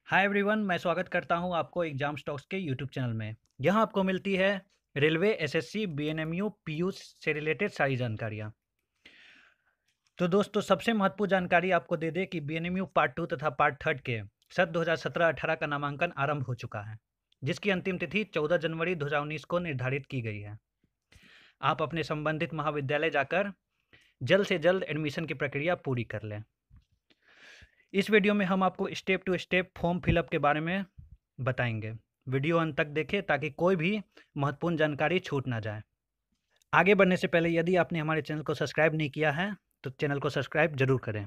Hi everyone, मैं स्वागत करता हूं आपको एग्जाम स्टॉक्स के यूट्यूब चैनल में। यहां आपको मिलती है रेलवे, एसएससी, बीएनएमयू, पीयू से रिलेटेड सारी जानकारियां। तो दोस्तों, सबसे महत्वपूर्ण जानकारी आपको दे दें कि बीएनएमयू पार्ट 2 तथा पार्ट 3 के सत्र 2017-18 का नामांकन आरंभ हो चुका है, जिसकी अंतिम तिथि 14 जनवरी 2019 को निर्धारित की गई है। आप अपने संबंधित महाविद्यालय जाकर जल्द से जल्द एडमिशन की प्रक्रिया पूरी कर लें। इस वीडियो में हम आपको step to step form fill up के बारे में बताएंगे। वीडियो अंत तक देखें ताकि कोई भी महत्वपूर्ण जानकारी छूट ना जाए। आगे बढ़ने से पहले यदि आपने हमारे चैनल को सब्सक्राइब नहीं किया है तो चैनल को सब्सक्राइब जरूर करें।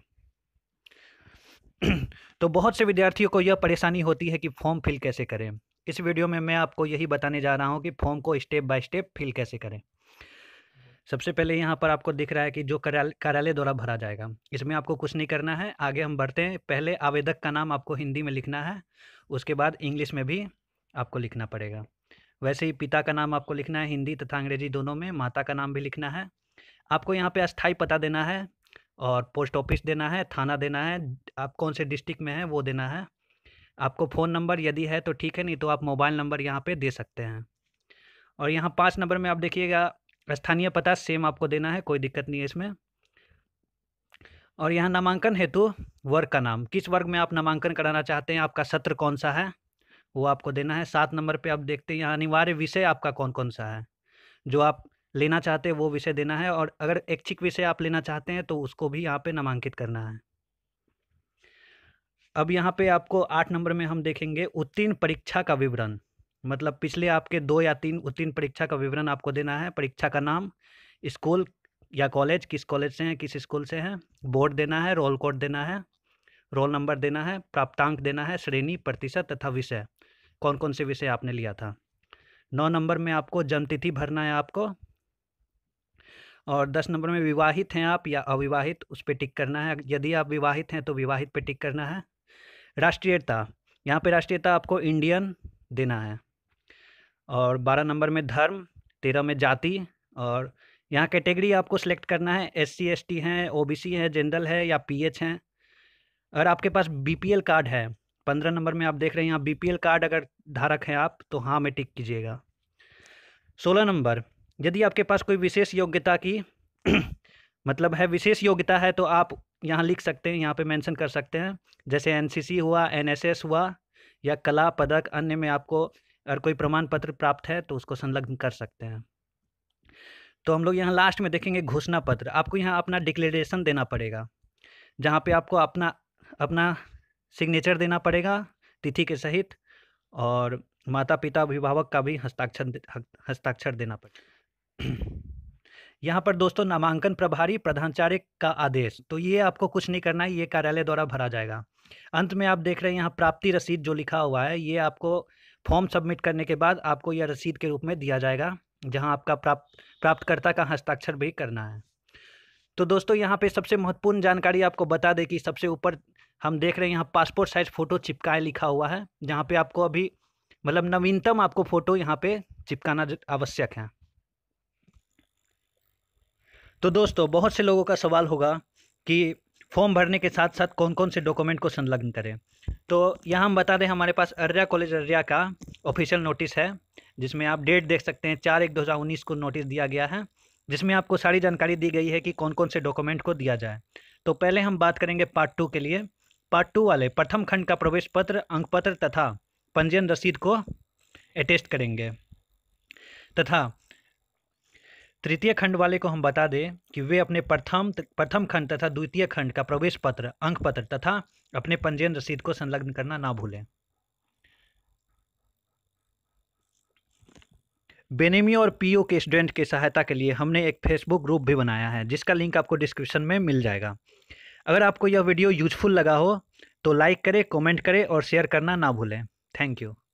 तो बहुत से विद्यार्थियों को यह परेशानी होती है कि फॉर्म फिल कैसे करें। इस वीडियो में मैं आपको यही बताने जा रहा हूं कि फॉर्म को स्टेप बाय स्टेप फिल कैसे करें। सबसे पहले यहाँ पर आपको दिख रहा है कि जो कार्यालय द्वारा भरा जाएगा, इसमें आपको कुछ नहीं करना है। आगे हम बढ़ते हैं। पहले आवेदक का नाम आपको हिंदी में लिखना है, उसके बाद इंग्लिश में भी आपको लिखना पड़ेगा। वैसे ही पिता का नाम आपको लिखना है, हिंदी तथा अंग्रेजी दोनों में। माता का नाम भी लिखना है। आपको यहाँ पे अस्थायी पता देना है और पोस्ट ऑफिस देना है, थाना देना है, आप कौन से डिस्ट्रिक्ट में हैं वो देना है। आपको फ़ोन नंबर यदि है तो ठीक है, नहीं तो आप मोबाइल नंबर यहाँ पे दे सकते हैं। और यहाँ 5 नंबर में आप देखिएगा स्थानीय पता सेम आपको देना है, कोई दिक्कत नहीं है इसमें। और यहाँ नामांकन हेतु वर्ग का नाम, किस वर्ग में आप नामांकन कराना चाहते हैं, आपका सत्र कौन सा है वो आपको देना है। 7 नंबर पे आप देखते हैं यहाँ अनिवार्य विषय आपका कौन कौन सा है, जो आप लेना चाहते हैं वो विषय देना है। और अगर ऐच्छिक विषय आप लेना चाहते हैं तो उसको भी यहाँ पे नामांकित करना है। अब यहाँ पे आपको 8 नंबर में हम देखेंगे उत्तीर्ण परीक्षा का विवरण, मतलब पिछले आपके 2 या 3 उत्तीर्ण परीक्षा का विवरण आपको देना है। परीक्षा का नाम, स्कूल या कॉलेज, किस कॉलेज से हैं, किस स्कूल से हैं, बोर्ड देना है, रोल कोड देना है, रोल नंबर देना है, प्राप्तांक देना है, श्रेणी, प्रतिशत तथा विषय, कौन कौन से विषय आपने लिया था। 9 नंबर में आपको जन्मतिथि भरना है आपको। और 10 नंबर में विवाहित हैं आप या अविवाहित, उस पर टिक करना है। यदि आप विवाहित हैं तो विवाहित पे टिक करना है। राष्ट्रीयता, यहाँ पे राष्ट्रीयता आपको इंडियन देना है। और 12 नंबर में धर्म, 13 में जाति, और यहाँ कैटेगरी आपको सेलेक्ट करना है, SC ST हैं, OBC हैं, जनरल है या PH हैं। अगर आपके पास BPL कार्ड है, 15 नंबर में आप देख रहे हैं यहाँ BPL कार्ड अगर धारक हैं आप तो हाँ में टिक कीजिएगा। 16 नंबर, यदि आपके पास कोई विशेष योग्यता की मतलब है, विशेष योग्यता है तो आप यहाँ लिख सकते हैं, यहाँ पे मेंशन कर सकते हैं। जैसे NCC हुआ, NSS हुआ या कला पदक, अन्य में आपको अगर कोई प्रमाण पत्र प्राप्त है तो उसको संलग्न कर सकते हैं। तो हम लोग यहाँ लास्ट में देखेंगे घोषणा पत्र। आपको यहाँ अपना डिक्लेरेशन देना पड़ेगा, जहाँ पे आपको अपना अपना सिग्नेचर देना पड़ेगा तिथि के सहित, और माता पिता अभिभावक का भी हस्ताक्षर देना पड़ेगा। यहाँ पर दोस्तों नामांकन प्रभारी प्रधानाचार्य का आदेश, तो ये आपको कुछ नहीं करना है, ये कार्यालय द्वारा भरा जाएगा। अंत में आप देख रहे हैं यहाँ प्राप्ति रसीद जो लिखा हुआ है, ये आपको फॉर्म सबमिट करने के बाद आपको यह रसीद के रूप में दिया जाएगा, जहाँ आपका प्राप्तकर्ता का हस्ताक्षर भी करना है। तो दोस्तों, यहाँ पे सबसे महत्वपूर्ण जानकारी आपको बता दें कि सबसे ऊपर हम देख रहे हैं यहाँ पासपोर्ट साइज फ़ोटो चिपकाए लिखा हुआ है, जहाँ पे आपको अभी मतलब नवीनतम आपको फ़ोटो यहाँ पे चिपकाना आवश्यक है। तो दोस्तों, बहुत से लोगों का सवाल होगा कि फॉर्म भरने के साथ साथ कौन कौन से डॉक्यूमेंट को संलग्न करें। तो यहाँ हम बता दें, हमारे पास अर्या कॉलेज अर्या का ऑफिशियल नोटिस है, जिसमें आप डेट देख सकते हैं, 4/1/2019 को नोटिस दिया गया है, जिसमें आपको सारी जानकारी दी गई है कि कौन कौन से डॉक्यूमेंट को दिया जाए। तो पहले हम बात करेंगे पार्ट 2 के लिए। पार्ट 2 वाले प्रथम खंड का प्रवेश पत्र, अंक पत्र तथा पंजीयन रसीद को अटेस्ट करेंगे, तथा तृतीय खंड वाले को हम बता दें कि वे अपने प्रथम खंड तथा द्वितीय खंड का प्रवेश पत्र, अंक पत्र तथा अपने पंजीयन रसीद को संलग्न करना ना भूलें। बेनिमियो और पीओ के स्टूडेंट की सहायता के लिए हमने एक फेसबुक ग्रुप भी बनाया है, जिसका लिंक आपको डिस्क्रिप्शन में मिल जाएगा। अगर आपको यह वीडियो यूजफुल लगा हो तो लाइक करें, कमेंट करें और शेयर करना ना भूलें। Thank you.